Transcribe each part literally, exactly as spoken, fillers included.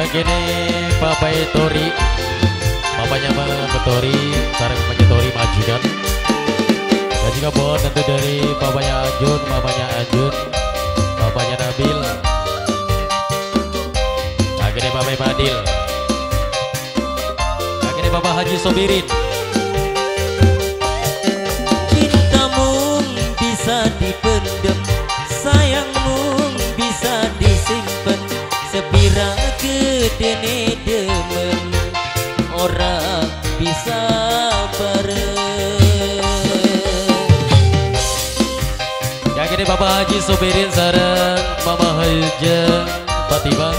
gini Bapak Tori, bapaknya Bang Tori, sarang bapaknya Tori majikan. Dan juga buat tentu dari bapaknya Ajun, bapaknya Ajun, bapaknya Nabil. Akhirnya Bapak Fadil, akhirnya Bapak Haji Sobirin. Cintamu bisa dipendam, sayangmu bisa disimpan, sepira gedene demen orang bisa bareng. Yang ini Bapak Haji Sobirin sareng Mama Haja Fatimah.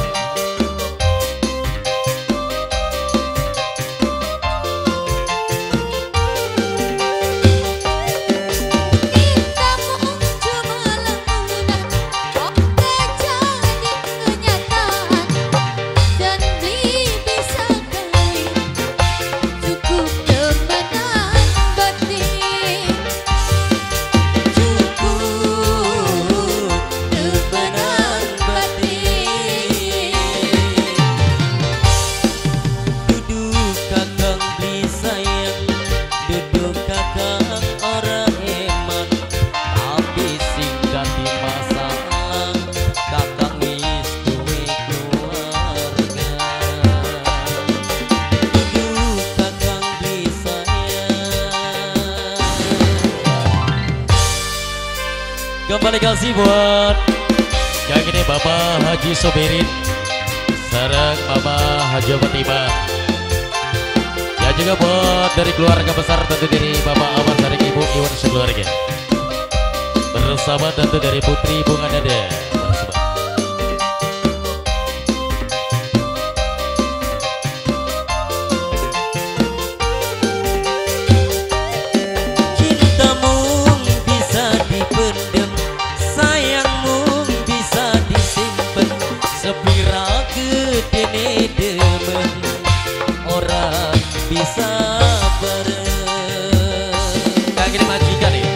Kembali kasih buat yang ini Bapak Haji Sobirin sareng Mama Haji Fatimah. Ya juga buat dari keluarga besar tentu dari Bapak Ahmad sareng Ibu Iwan sekeluarga. Bersama tentu dari Putri Bunga Nada. Bisa bareng. Kayak gini majikan nih.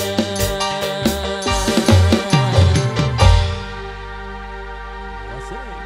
Asik.